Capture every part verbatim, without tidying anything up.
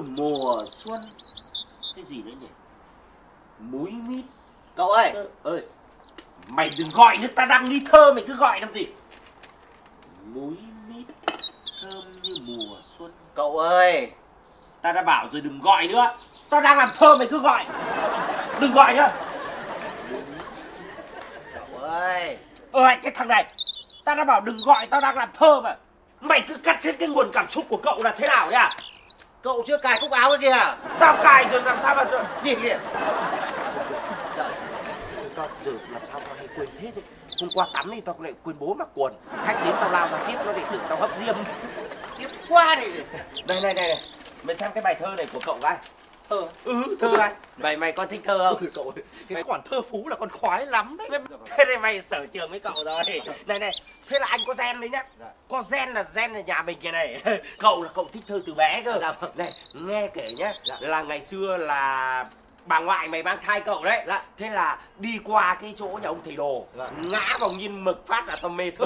mùa xuân. Cái gì nữa nhỉ? Múi mít. Cậu ơi. Ơ, ơi, mày đừng gọi nữa, ta đang nghi thơ mày cứ gọi làm gì? Múi mít thơm như mùa xuân. Cậu ơi. Ta đã bảo rồi đừng gọi nữa. Ta đang làm thơ mày cứ gọi. Đừng gọi nữa. Cậu ơi. Ơ cái thằng này, ta đã bảo đừng gọi, tao đang làm thơ mà. Mày cứ cắt hết cái nguồn cảm xúc của cậu là thế nào nhá? Cậu chưa cài cúc áo kia kìa. Tao cài rồi làm sao mà rồi? Nhìn kìa. Tao giờ làm sao tao hay quên thế đấy. Hôm qua tắm thì tao lại quên bố mặc quần. Khách đến tao lao ra tiếp nó để tưởng tao hấp diêm. Tiếp qua đi. Đây này này này, mày xem cái bài thơ này của cậu cái. Thơ. Ừ, thơ này. Mày mày có thích thơ không? Ừ, cậu ơi, cái mày... khoản thơ phú là con khoái lắm đấy. Thế này mày sở trường với cậu rồi. Này này, thế là anh có gen đấy nhá. Dạ. Có gen là gen ở nhà mình kia này. Cậu là cậu thích thơ từ bé cơ. Dạ. Này, nghe kể nhá. Dạ. Là ngày xưa là bà ngoại mày mang thai cậu đấy. Dạ. Thế là đi qua cái chỗ nhà ông thầy đồ. Dạ. Ngã vào nghiên mực phát là tao mê thơ.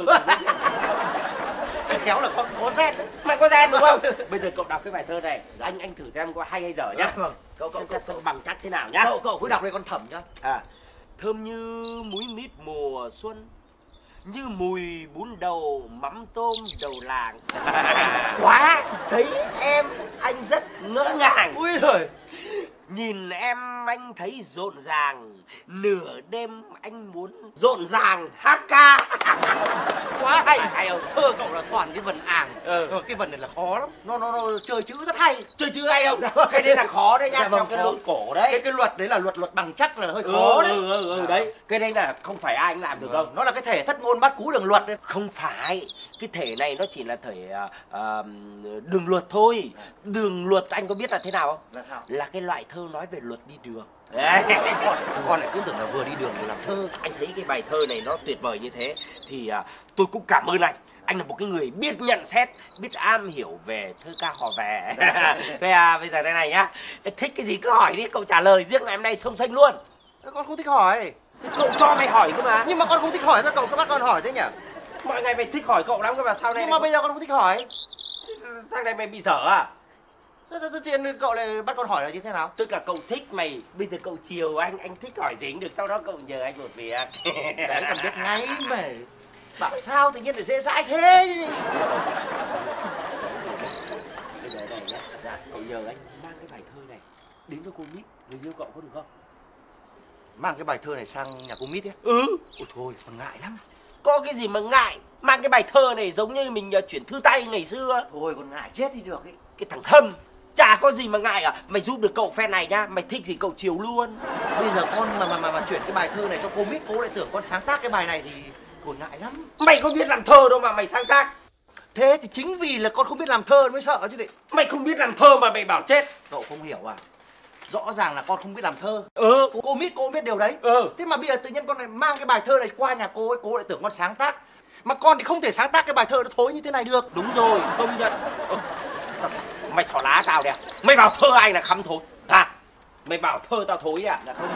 Khéo là con có gen đấy. Mày có gen đúng không? Bây giờ cậu đọc cái bài thơ này. Dạ. Anh anh thử xem có hay hay dở nhá. Vâng. Cậu cậu cậu, cậu bằng chắc thế nào nhá. Cậu cậu cứ đọc đây con thẩm nhá. À, thơm như múi mít mùa xuân, như mùi bún đầu mắm tôm đầu làng. Quá, thấy em anh rất ngỡ ngàng. Ui giời. Nhìn em anh thấy rộn ràng, nửa đêm anh muốn rộn ràng hát ca. Quá hay. Hay không? Thơ cậu là toàn cái vần àng. Ừ. Rồi, cái vần này là khó lắm. Nó nó nó chơi chữ rất hay. Chơi chữ hay không? Dạ. Cái đấy là khó đấy nhá. Dạ, vâng, trong cái khó. lối cổ đấy. Cái cái luật đấy là luật luật bằng chắc là hơi khó ừ, đấy. Ừ, ừ, ừ, dạ. Đấy, cái đấy là không phải ai cũng làm được đâu. Nó là cái thể thất ngôn bát cú đường luật đấy. Không phải, cái thể này nó chỉ là thể uh, uh, đường luật thôi. Đường luật anh có biết là thế nào không? Là sao? Là cái loại thơ nói về luật đi đường. Con, con lại cứ tưởng là vừa đi đường vừa làm thơ. Anh thấy cái bài thơ này nó tuyệt vời như thế thì uh, tôi cũng cảm ơn anh. Anh là một cái người biết nhận xét, biết am hiểu về thơ ca hò về. Thế à, bây giờ thế này nhá. Thích cái gì cứ hỏi đi, cậu trả lời. Riêng ngày hôm nay xông xanh luôn. Con không thích hỏi. Cậu cho mày hỏi cơ mà. Nhưng mà con không thích hỏi, sao cậu cứ bắt con hỏi thế nhỉ? Mọi ngày mày thích hỏi cậu lắm cơ mà sao này? Nhưng mà bây giờ con không thích hỏi. Thằng này mày bị dở à? Tự nhiên cậu lại bắt con hỏi là như thế nào? Tức là cậu thích mày, bây giờ cậu chiều anh, anh thích hỏi gì cũng được, sau đó cậu nhờ anh một việc. Đấy còn biết ngay mày. Bảo sao tự nhiên lại dễ dãi thế? Bây giờ này nhá, dạ, cậu nhờ anh mang cái bài thơ này đến cho cô Mít, người yêu cậu có được không? Mang cái bài thơ này sang nhà cô Mít ấy? Ừ. Ôi thôi, con ngại lắm. Có cái gì mà ngại, mang cái bài thơ này giống như mình uh, chuyển thư tay ngày xưa. Thôi con ngại chết đi được ấy. Cái thằng Thâm, chả có gì mà ngại à. Mày giúp được cậu phen này nhá, mày thích gì cậu chiều luôn. Bây giờ con mà mà mà, mà chuyển cái bài thơ này cho cô Mít, cô lại tưởng con sáng tác cái bài này thì thôi ngại lắm. Mày có biết làm thơ đâu mà mày sáng tác. Thế thì chính vì là con không biết làm thơ mới sợ chứ đấy. Mày không biết làm thơ mà mày bảo chết. Cậu không hiểu à? Rõ ràng là con không biết làm thơ. Ừ. Cô, cô Mít cô biết điều đấy. Ừ. Thế mà bây giờ tự nhiên con lại mang cái bài thơ này qua nhà cô ấy, cô lại tưởng con sáng tác. Mà con thì không thể sáng tác cái bài thơ nó thối như thế này được. Đúng rồi, công nhận. Ừ. Mày xỏ lá tao đấy à? Mày bảo thơ anh là khăm thối à? Mày bảo thơ tao thối à? Dạ không,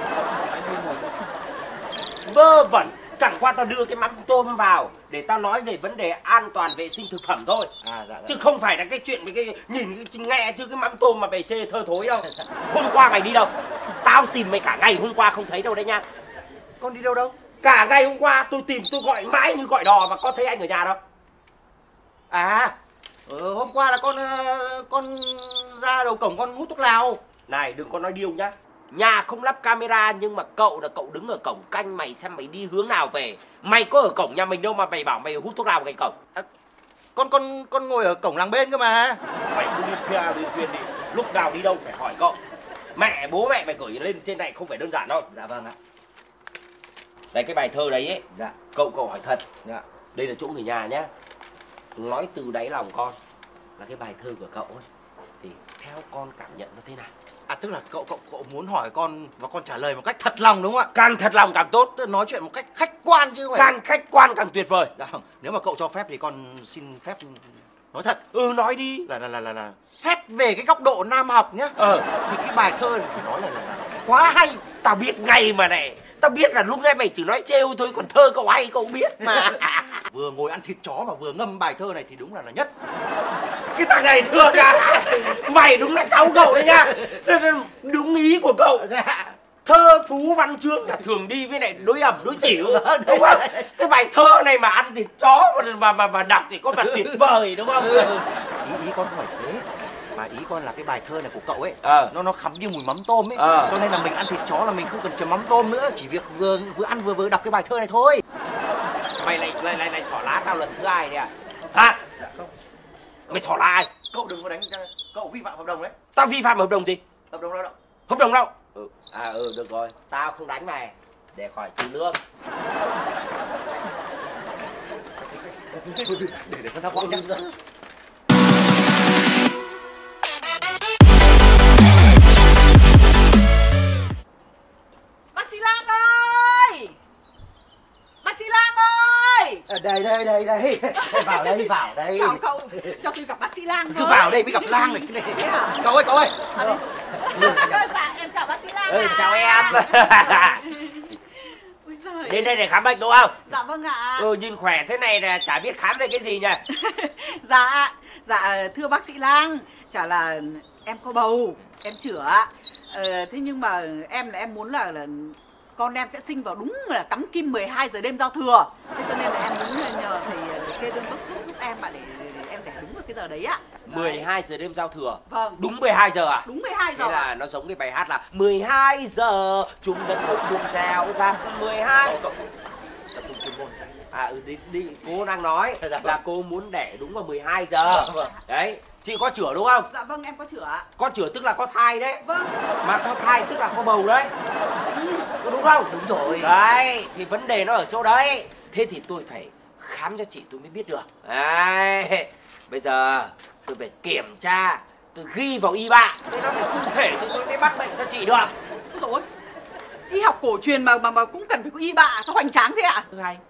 vơ vẩn. Chẳng qua tao đưa cái mắm tôm vào để tao nói về vấn đề an toàn vệ sinh thực phẩm thôi. À, dạ, dạ. Chứ không phải là cái chuyện với cái nhìn nghe chứ cái mắm tôm mà mày chê thơ thối đâu. Hôm qua mày đi đâu? Tao tìm mày cả ngày hôm qua không thấy đâu đấy nha. Con đi đâu đâu? Cả ngày hôm qua tôi tìm tôi gọi mãi như gọi đò mà có thấy anh ở nhà đâu. À, ừ, hôm qua là con con ra đầu cổng con hút thuốc lào. Này đừng có nói điêu nhá. Nhà không lắp camera nhưng mà cậu là cậu đứng ở cổng canh mày xem mày đi hướng nào về. Mày có ở cổng nhà mình đâu mà mày bảo mày hút thuốc lào ngay cổng. À, con con con ngồi ở cổng làng bên cơ mà. Mày cứ đi theo đi khuyên đi. Lúc nào đi đâu phải hỏi cậu. Mẹ bố mẹ mày gửi lên trên này không phải đơn giản đâu. Dạ vâng ạ. Đây cái bài thơ đấy ấy. Dạ. Cậu cậu hỏi thật. Dạ. Đây là chỗ người nhà nhá. Nói từ đáy lòng con là cái bài thơ của cậu ấy thì theo con cảm nhận nó thế nào? À tức là cậu cậu cậu muốn hỏi con và con trả lời một cách thật lòng đúng không ạ? Càng thật lòng càng tốt. Tức là nói chuyện một cách khách quan chứ không phải. Càng khách quan càng tuyệt vời. Dạ không. Nếu mà cậu cho phép thì con xin phép nói thật. Ừ nói đi. Là là là là, là. Xét về cái góc độ nam học nhá. Ờ. Thì cái bài thơ này phải nói là, là, là quá hay. Tao biết ngay mà này. Tao biết là lúc nãy mày chỉ nói trêu thôi, còn thơ cậu hay cậu biết mà. Vừa ngồi ăn thịt chó mà vừa ngâm bài thơ này thì đúng là là nhất. Cái thằng này thương à. Mày đúng là cháu cậu đấy nha. Đúng ý của cậu. Thơ phú văn chương là thường đi với lại đối ẩm đối chịu, đúng không? Cái bài thơ này mà ăn thịt chó mà mà mà đọc thì có mặt tuyệt vời, đúng không? Ý ý con không phải thế, mà ý con là cái bài thơ này của cậu ấy, ờ. nó nó khắm như mùi mắm tôm ấy, ờ. cho nên là mình ăn thịt chó là mình không cần chấm mắm tôm nữa, chỉ việc vừa vừa ăn vừa vừa đọc cái bài thơ này thôi. Mày lại lại lại lại xỏ lá tao lần thứ hai đấy à? Hả? Dạ không. Mày xỏ lá ai? Cậu đừng có đánh, cậu vi phạm hợp đồng đấy. Tao vi phạm hợp đồng gì? Hợp đồng lao động. Hợp đồng đâu? Ừ. À ừ được rồi, tao không đánh mày để khỏi trừ lương. Để để con ra quăng nhá. Bác sĩ Lang ơi! Bác sĩ Lang ơi! À, đây đây đây đây, vào đây vào đây. Chào cậu, cho tôi gặp bác sĩ Lang. Cứ vào đây mới gặp Lang này. Cái này. À? Cậu ơi cậu ơi. Dạ em chào bác sĩ Lang. Ừ, chào em. Ôi giời. Đến đây để khám bệnh đúng không? Dạ vâng ạ. Ừ, nhìn khỏe thế này là chả biết khám về cái gì nhỉ? Dạ, dạ thưa bác sĩ Lang, chả là em có bầu, em chữa. Ờ, thế nhưng mà em là em muốn là, là con em sẽ sinh vào đúng là cắm kim mười hai giờ đêm giao thừa. Thế cho nên là em muốn nhờ thầy kê đơn bốc thuốc giúp em ạ, để, để, để em đẻ đúng vào cái giờ đấy ạ. mười hai giờ đêm giao thừa. Vâng. Đúng mười hai giờ à? Đúng mười hai giờ. Thế là nó giống cái bài hát là mười hai giờ chung đất nước chung treo ra mười hai. Cậu, tập trung chuyên môn. À ừ đi, đi cô đang nói Dạ, là cô muốn đẻ đúng vào mười hai giờ. Vâng. Đấy, chị có chữa đúng không? Dạ vâng em có chữa ạ. Có chữa tức là có thai đấy. Vâng. Mà có thai tức là có bầu đấy. Có đúng không? Đúng rồi. Đấy, thì vấn đề nó ở chỗ đấy. Thế thì tôi phải khám cho chị tôi mới biết được. Đấy, bây giờ tôi phải kiểm tra, tôi ghi vào y bạ, thế nó phải cụ thể thì tôi mới bắt bệnh cho chị được. Ôi dồi ôi, y học cổ truyền mà mà mà cũng cần phải có y bạ, sao hoành tráng thế ạ? Thứ hai,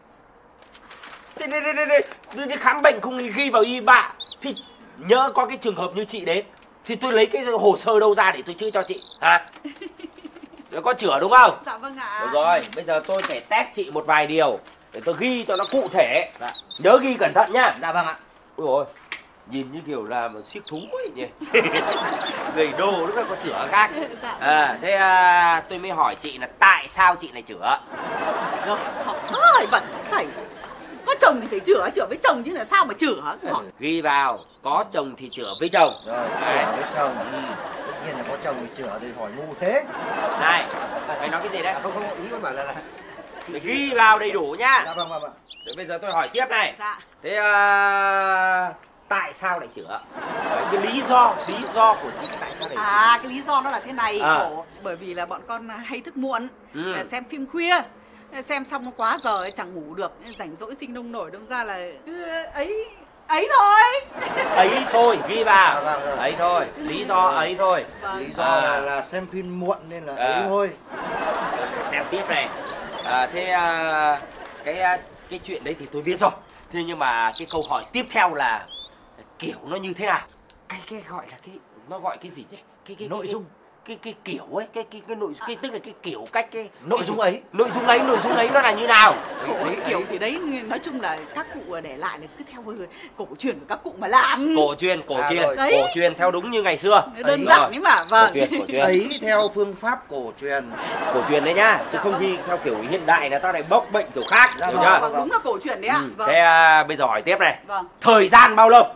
đi đi đi đi đi đi khám bệnh không ghi vào y bạ thì nhớ có cái trường hợp như chị đến thì tôi lấy cái hồ sơ đâu ra để tôi chữa cho chị hả? Nó có chữa đúng không? Dạ vâng ạ. Được rồi, bây giờ tôi phải test chị một vài điều để tôi ghi cho nó cụ thể. Dạ. Nhớ ghi cẩn thận nhá. Dạ vâng ạ. Ôi ôi, nhìn như kiểu là một siếc thú ấy nhỉ. Gầy đô lúc đó có chữa khác. À, thế à, tôi mới hỏi chị là tại sao chị lại chữa? Rồi, hỏi bẩn thầy. Có chồng thì phải chữa, chữa với chồng chứ là sao mà chữa? Hỏi. Ghi vào, có chồng thì chữa với chồng. Rồi, Đấy. chữa với chồng. Ừ. Tất nhiên là có chồng thì chữa thì hỏi ngu thế. Này, mày nói cái gì đấy? À, không không ý con bảo là là Mày ghi vào đầy đủ nhá. Dạ vâng vâng vâng. Thế bây giờ tôi hỏi tiếp này. Dạ. Thế à, tại sao lại chữa? Đấy, cái lý do, lý do của chị tại sao lại chữa? À, cái lý do nó là thế này. À. Khổ. Bởi vì là bọn con hay thức muộn, Ừ. xem phim khuya. Xem xong nó quá giờ ấy, chẳng ngủ được, rảnh rỗi sinh nông nổi, đâm ra là ấy ấy thôi. Ấy thôi, ghi vào. À, vâng, vâng. Ấy thôi, lý do ấy thôi. Vâng. Lý do À. là, là xem phim muộn nên là À. ấy thôi. Xem tiếp này. À, thế à, cái à, cái chuyện đấy thì tôi biết rồi. Thế nhưng mà cái câu hỏi tiếp theo là kiểu nó như thế nào? Cái cái gọi là cái nó gọi cái gì nhỉ? Cái cái Nội cái, dung. cái cái kiểu ấy, cái cái cái nội cái tức là cái kiểu cách cái Nội cái dung gì? ấy. Nội dung ấy, nội dung ấy nó là như nào? Khổ ấy, kiểu thì đấy, nói chung là các cụ để lại là cứ theo cổ truyền của các cụ mà làm. Cổ truyền, cổ À, truyền, rồi. cổ truyền theo đúng như ngày xưa. Đơn Ấy. giản ấy mà, vâng. Cổ truyền, cổ truyền. Ấy theo phương pháp cổ truyền. Cổ truyền đấy nhá, chứ Dạ không vâng. ghi theo kiểu hiện đại là tao lại bốc bệnh kiểu khác, Dạ hiểu vâng, chưa? Vâng, đúng là cổ truyền đấy ạ. Ừ. Vâng. Thế à, bây giờ hỏi tiếp này. Vâng. Thời gian bao lâu?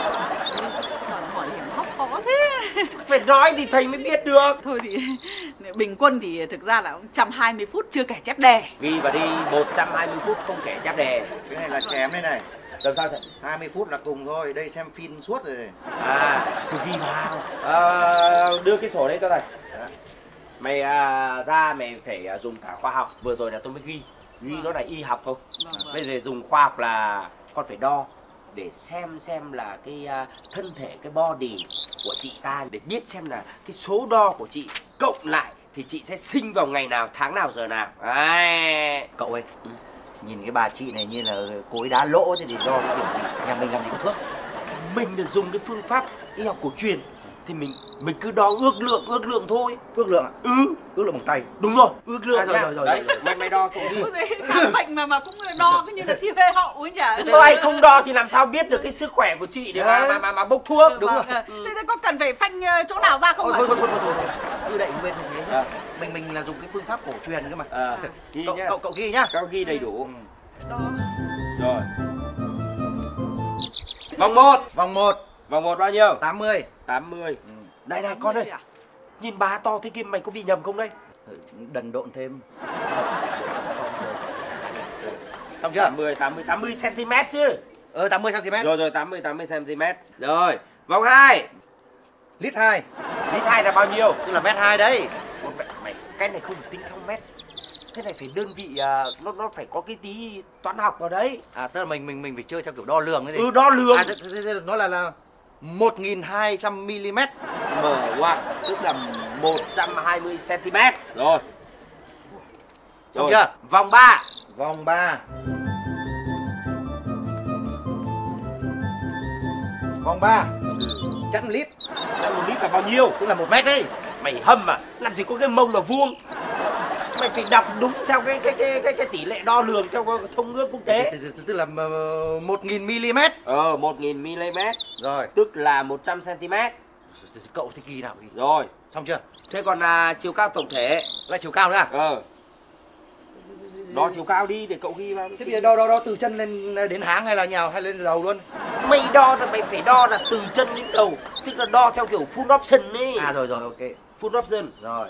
Hỏi hiểm hóc khó thế. Phải nói thì thầy mới biết được. Thôi thì bình quân thì thực ra là một trăm hai mươi phút chưa kể chép đề. Ghi vào đi, một trăm hai mươi phút không kể chép đề. Cái này là chém đây này. Làm sao vậy? hai mươi phút là cùng thôi. Đây xem phim suốt rồi này. À, thì ghi vào. À, đưa cái sổ đấy cho thầy. Dạ. Mày à, ra mày phải à, dùng cả khoa học. Vừa rồi là tôi mới ghi. Ghi nó là y học không? Vâng, vâng. Bây giờ dùng khoa học là con phải đo để xem xem là cái à, thân thể, cái body của chị ta, để biết xem là cái số đo của chị cộng lại thì chị sẽ sinh vào ngày nào, tháng nào, giờ nào. Đấy. Cậu ơi, Ừ. nhìn cái bà chị này như là cối đá lỗ thế thì do cái kiểu gì? Nhà mình làm gì có thuốc. Mình là dùng cái phương pháp y học cổ truyền thì mình mình cứ đo ước lượng ước lượng thôi. Ước lượng ạ? Ừ, ước lượng bằng tay. đúng rồi, ước lượng à, rồi, nha. rồi, rồi, Đấy, rồi, rồi. mày mày đo cậu đi. Khám bệnh mà mà cũng đo cứ như là thi phê hậu ấy nhỉ. Tôi không đo thì làm sao biết được cái sức khỏe của chị để mà mà mà, mà bốc thuốc. Đúng rồi. Ừ. Thế có cần phải phanh chỗ nào ra không? Thôi thôi thôi thôi thôi. Cứ đậy nguyên như thế nhá. À. Mình mình là dùng cái phương pháp cổ truyền cơ mà. À, ghi Cậu, nhá. cậu cậu ghi nhá. Cậu ghi đầy đủ. Đo. Rồi. Vòng một. Vòng một. Vòng một bao nhiêu? tám mươi. tám mươi. Ừ. Này này con ơi. Nhìn bá to thế kia mày có bị nhầm không đây? Đần độn thêm. Xong chưa? tám mươi, tám mươi, tám mươi xăng ti mét chứ. Ờ tám mươi xăng ti mét. Rồi rồi, tám mươi, tám mươi xăng ti mét. Rồi, vòng hai. Lít hai. Lít hai là bao nhiêu? Tức là mét hai đấy. Một mẹ, mày, cái này không tính theo mét. Cái này phải đơn vị, uh, nó nó phải có cái tí toán học vào đấy. À tức là mình mình mình phải chơi theo kiểu đo lường cái gì? Ừ, đo lường. À, thế, thế, thế, nó là là một nghìn hai trăm mi-li-mét. Mở ngoặc, tức là một trăm hai mươi xăng ti mét. Rồi. Xong chưa? Vòng ba. Vòng ba. Vòng ba. Chẵn lít. Chẵn một lít là bao nhiêu? Tức là một mét đấy. Mày hâm à? Làm gì có cái mông là vuông. Mày phải đọc đúng theo cái cái cái cái, cái tỷ lệ đo lường trong thông ước quốc tế. Tức là một nghìn mi-li-mét. Ờ, một nghìn mi-li-mét. Rồi. Tức là một trăm xăng ti mét. Cậu thì ghi nào ghi. Rồi. Xong chưa? Thế còn à, chiều cao tổng thể. Lại chiều cao nữa à? Ờ. Đo chiều cao đi để cậu ghi vào. Thế bây giờ đo đo đo từ chân lên đến háng hay là nhào hay lên đầu luôn? Mày đo thì mày phải đo là từ chân đến đầu. Tức là đo theo kiểu full option ấy. À rồi rồi, ok. Full option. Rồi.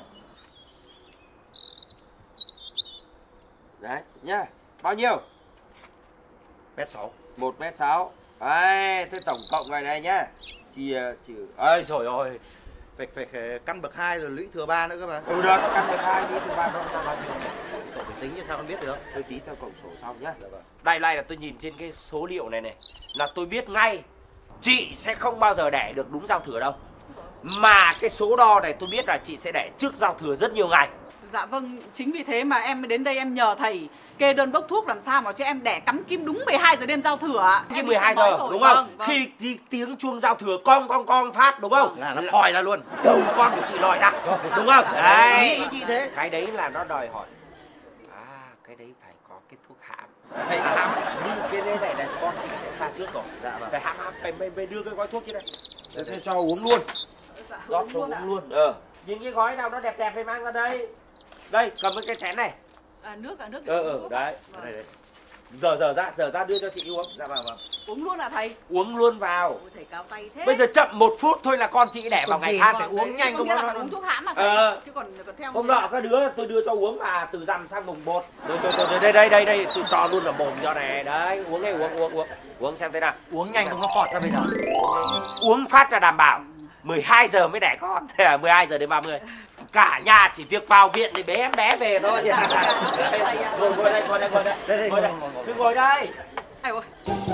Đấy, nhá. Bao nhiêu? Mét sáu. một mét sáu. Đấy, thế tổng cộng này này nhá. Chia trừ. Ơi trời ơi. Phải, phải, phải căn bậc hai rồi lũy thừa ba nữa cơ mà. Ừ được, căn bậc hai lũy thừa ba không sao bao nhiêu. Cậu phải tính chứ sao con biết được. Tôi tí theo cộng sổ sau nhá. Dạ vâng. Đây này là tôi nhìn trên cái số liệu này này là tôi biết ngay chị sẽ không bao giờ đẻ được đúng giao thừa đâu. Mà cái số đo này tôi biết là chị sẽ đẻ trước giao thừa rất nhiều ngày. Dạ vâng, chính vì thế mà em đến đây em nhờ thầy kê đơn bốc thuốc làm sao mà cho em đẻ cắm kim đúng mười hai giờ đêm giao thừa ạ. Cái mười hai giờ đúng không? Vâng, vâng. Khi, khi tiếng chuông giao thừa con con con phát đúng không? Là nó phòi ra luôn. Đầu con của chị lòi ra. Đúng không? Đấy. Ý chị thế. Cái đấy là nó đòi hỏi. À, cái đấy phải có cái thuốc hãm. Đấy, à, hãm. Như cái đấy này là con chị sẽ ra trước rồi. Dạ vâng. Phải hãm hãm, phải, phải, phải đưa cái gói thuốc như này. Thế cho uống luôn. Dạ, Rót cho uống luôn. Ờ. Nhìn cái gói nào nó đẹp đẹp phải mang ra đây. Đây, cầm cái chén này. À, nước à, nước. Ờ, ờ, đấy. Vâng. Đây, đây. Giờ giờ ra, giờ ra đưa cho chị uống. Dạ vâng vâng. Uống luôn à thầy? Uống luôn vào. Ôi, thầy cao tay thế. Bây giờ chậm một phút thôi là con chị đẻ vào ngày than. Phải uống nhanh không nó nó phải uống thuốc hãm mà thầy. Ờ. Chứ còn còn theo Hôm nọ các đứa tôi đưa cho uống mà từ rằm sang mùng một. Tôi tôi tôi đây đây đây đây tôi cho luôn là mồm cho này. Đấy, uống đây uống uống uống. Uống xem thế nào. Uống nhanh không nó phọt ra bây giờ. Uống phát là đảm bảo mười hai giờ mới đẻ con. mười hai giờ đến ba mươi. Cả nhà chỉ việc vào viện để bế em bé về thôi. Ngồi ngồi đây, ngồi đây, ngồi đây. Đây đây, Ngồi đây. ngồi, ngồi, ngồi. Cứ ngồi đây. Ai rồi?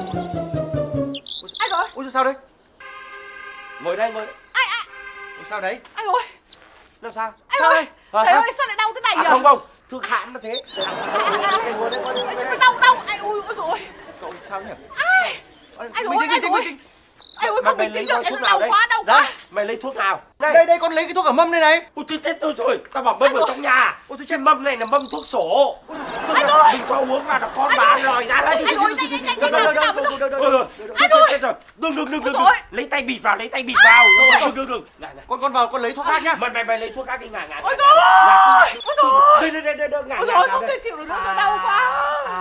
Ai rồi? Ôi sao đấy? Ngồi đây, ngồi đây. Ai ai? Ôi sao đấy? Ai rồi? Làm sao? Ai Sao rồi? đây? À, Thầy hả? ơi sao lại đau thế này À, nhỉ? không không, thuốc hãm nó thế. À, à, à. Ngồi đây, ngồi đây, ngồi đây. Đau đau. Ai ôi ôi rồi. Cậu sao nhỉ? Ai? Ai rồi? Ai rồi? Ai ôi không bình tĩnh được, em đau quá, đau quá. Mày lấy thuốc nào? Đây đây đây con lấy cái thuốc ở mâm đây này. Ôi chết chết tôi rồi, tao bảo mâm ở trong nhà. Ôi tôi trên mâm này là mâm thuốc sổ. Anh ơi! Mình cho uống vào là con bà lòi ra đấy. Anh ơi, nhanh nhanh nhanh Đâu đâu nhanh. đâu đâu đâu đâu. Ôi Anh chết ơi! chết rồi. Đừng đừng đừng đừng. Ôi Lấy tay bịt vào, lấy tay bịt vào. Đừng đừng đừng. Này này. Con con vào con lấy thuốc khác nhá. Mày mày mày lấy thuốc khác đi ngả ngả. Ôi trời ơi! Ôi trời ơi! Đây đây đây đây đây ngả Ôi ngả. trời ơi, không thể chịu được nữa, nó đau quá.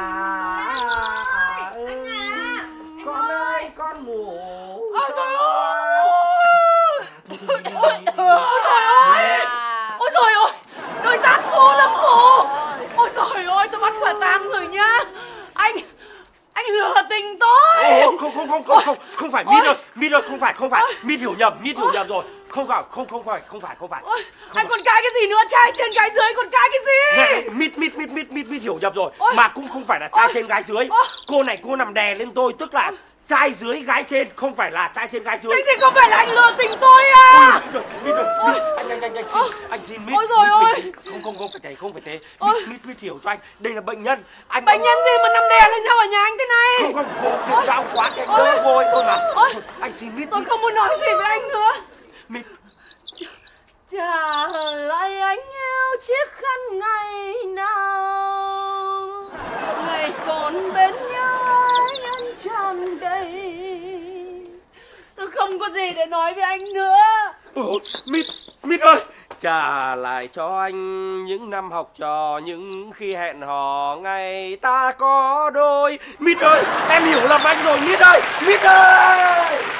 Con ơi, con ngủ. Ôi trời ơi! Ôi trời ơi! Ôi trời ơi! Tôi sát khô lắm khô! Ôi trời ơi, tôi bắt quả tang rồi nhá! Anh... anh lừa tình tôi! Ồ, không không không không không không phải Mít ơi, Mít ơi, không phải không phải Mít hiểu nhầm, Mít hiểu nhầm rồi. Không phải không không phải không phải không phải. Ôi, anh còn cái cái gì nữa? Trai trên gái dưới còn cái cái gì? Này, Mít Mít Mít Mít Mít Mít hiểu nhầm rồi. Ôi. Mà cũng không phải là trai Ôi. trên gái dưới. Ôi. Cô này cô nằm đè lên tôi, tức là trai dưới gái trên, không phải là trai trên gái dưới. Thế thì không phải là anh lừa tình tôi à? Mít ơi, Mít ơi, Mít, anh anh anh anh xin, anh xin Mít. Ôi dồi ôi. Không không không phải thế, không phải thế. Ôi. Mít Mít Mít hiểu cho anh, đây là bệnh nhân. Anh Bệnh nhân gì mà nằm đè lên nhau ở nhà anh thế này? không không cô đau quá cái Ôi. đỡ vôi thôi mà. Ôi. Anh xin Mít. Tôi không muốn nói gì với anh nữa. Mít. Trả lại anh yêu chiếc khăn ngày nào, ngày còn bên nhau nhân tràn đầy. Tôi không có gì để nói với anh nữa. Ôi, Mít, Mít ơi, trả lại cho anh những năm học trò, những khi hẹn hò ngày ta có đôi. Mít ơi, em hiểu lầm anh rồi Mít ơi, Mít ơi.